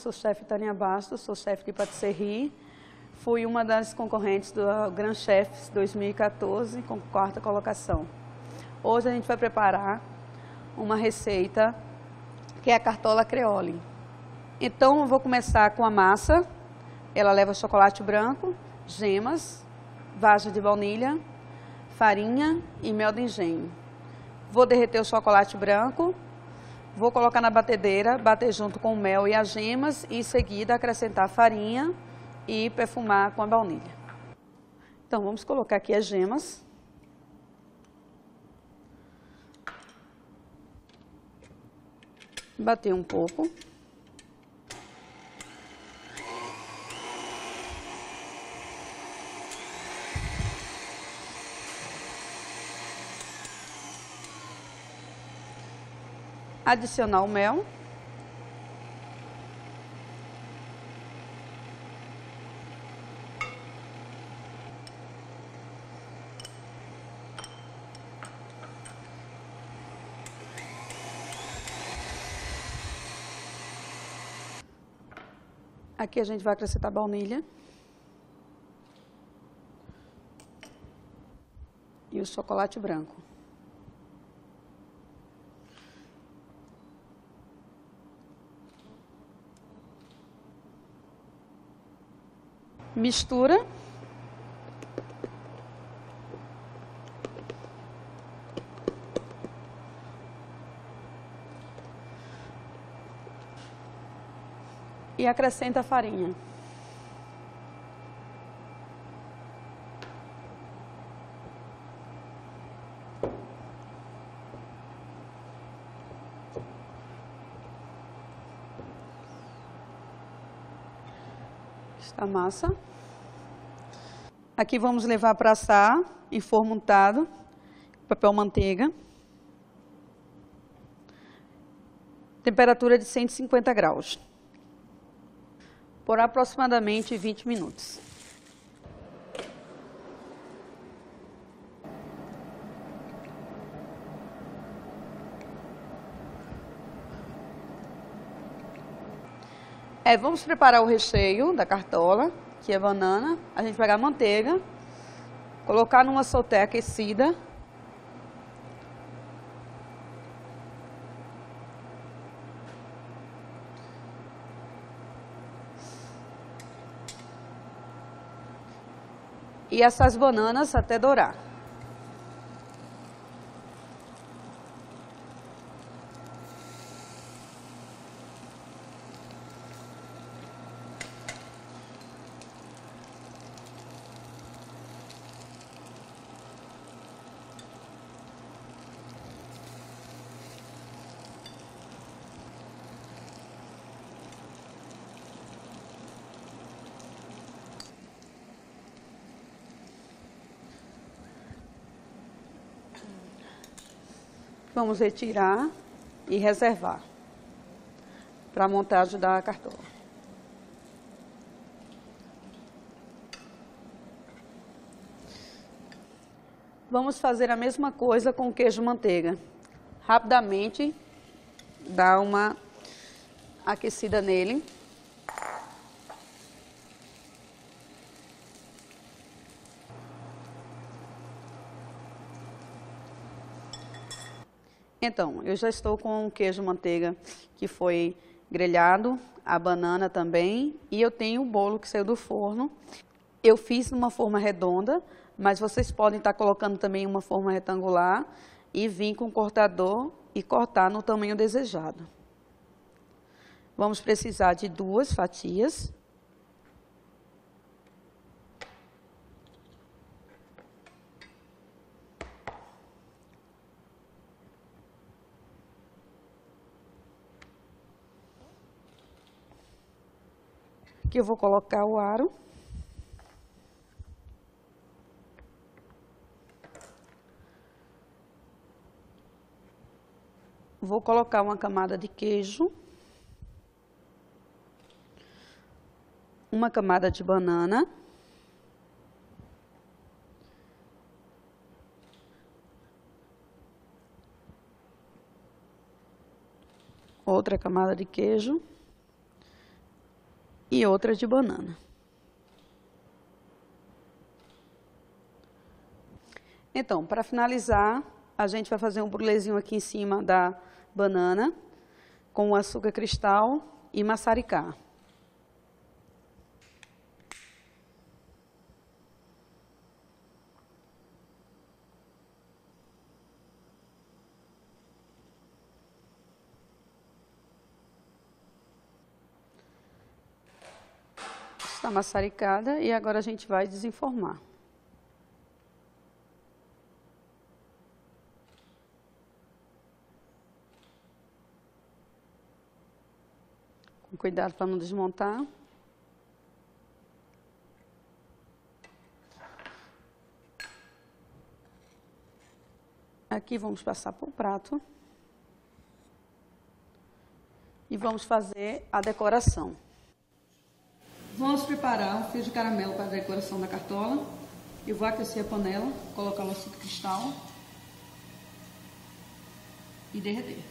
sou chefe Tânia Bastos, sou chefe de patisserie. Fui uma das concorrentes do Grand Chefs 2014, com 4ª colocação. Hoje a gente vai preparar uma receita que é a cartola creole. Então, eu vou começar com a massa. Ela leva chocolate branco, gemas, vagem de baunilha, farinha e mel de engenho. Vou derreter o chocolate branco, vou colocar na batedeira, bater junto com o mel e as gemas e em seguida acrescentar a farinha e perfumar com a baunilha. Então, vamos colocar aqui as gemas. Bater um pouco. Adicionar o mel. Aqui a gente vai acrescentar a baunilha. E o chocolate branco. Mistura. E acrescenta a farinha. Está a massa. Aqui vamos levar para assar em forno untado, papel manteiga. Temperatura de 150 graus. Por aproximadamente 20 minutos. Vamos preparar o recheio da cartola, que é banana. A gente vai pegar a manteiga, colocar numa sauté aquecida. E essas bananas até dourar. Vamos retirar e reservar para a montagem da cartola. Vamos fazer a mesma coisa com o queijo manteiga. Rapidamente, dá uma aquecida nele. Então, eu já estou com o queijo manteiga que foi grelhado, a banana também, e eu tenho o bolo que saiu do forno. Eu fiz numa forma redonda, mas vocês podem estar colocando também uma forma retangular e vir com o cortador e cortar no tamanho desejado. Vamos precisar de 2 fatias. Aqui eu vou colocar o aro. Vou colocar uma camada de queijo. Uma camada de banana. Outra camada de queijo. e outra de banana. Então, para finalizar, a gente vai fazer um brulezinho aqui em cima da banana, com açúcar cristal e maçaricá. Está maçaricada e agora a gente vai desenformar. Com cuidado para não desmontar. Aqui vamos passar para o prato. E vamos fazer a decoração. Vamos preparar um fio de caramelo para a decoração da cartola. Eu vou aquecer a panela, colocar o açúcar cristal e derreter.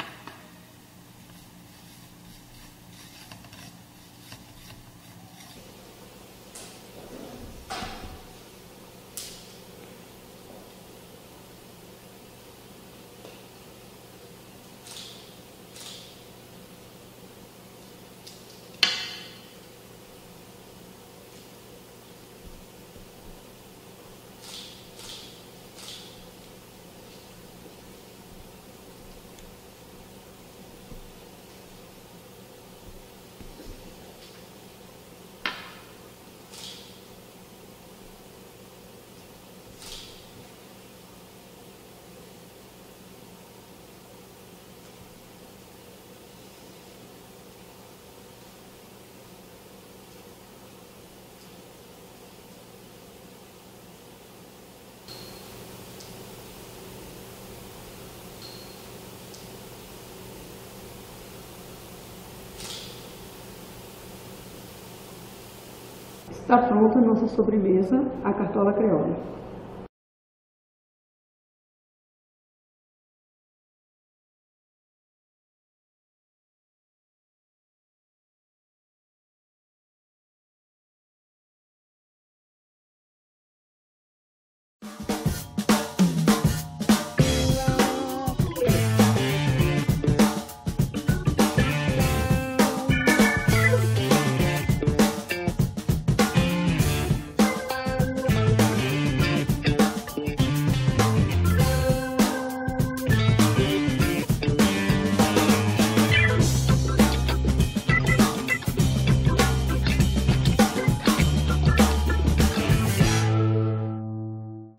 Está pronta a nossa sobremesa, a cartola creola.